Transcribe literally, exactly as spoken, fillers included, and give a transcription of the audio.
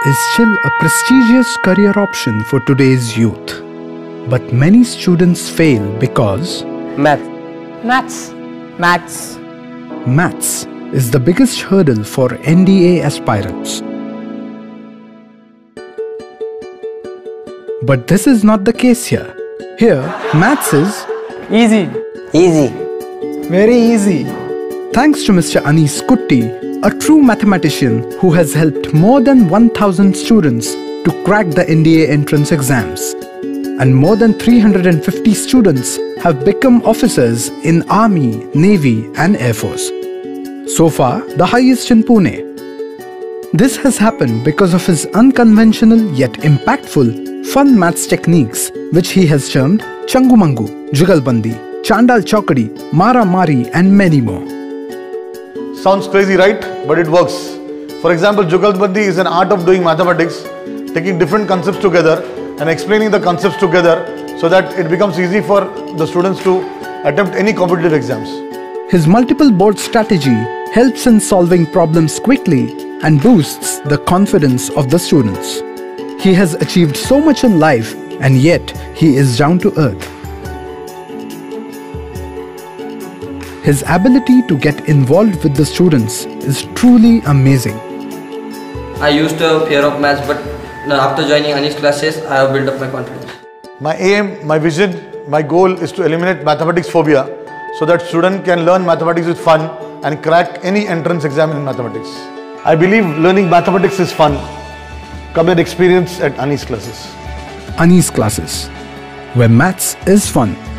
is still a prestigious career option for today's youth. But many students fail because Math. Maths. Maths. maths is the biggest hurdle for N D A aspirants. But this is not the case here. Here, maths is Easy. Easy. Very easy. thanks to Mister Anis Kutti, a true mathematician who has helped more than one thousand students to crack the N D A entrance exams. And more than three hundred fifty students have become officers in Army, Navy and Air Force. So far, the highest in Pune. This has happened because of his unconventional yet impactful fun maths techniques, which he has termed Changumangu, Jugalbandi, Chandal Chokadi, Mara Mari and many more. Sounds crazy, right? But it works. For example, Jugalbandi is an art of doing mathematics, taking different concepts together and explaining the concepts together so that it becomes easy for the students to attempt any competitive exams. His multiple board strategy helps in solving problems quickly and boosts the confidence of the students. He has achieved so much in life and yet he is down to earth. His ability to get involved with the students is truly amazing. I used to fear of maths, but after joining Anis classes, I have built up my confidence. My aim, my vision, my goal is to eliminate mathematics phobia so that students can learn mathematics with fun and crack any entrance exam in mathematics. I believe learning mathematics is fun. Come and experience at Anis classes. Anis classes, where maths is fun.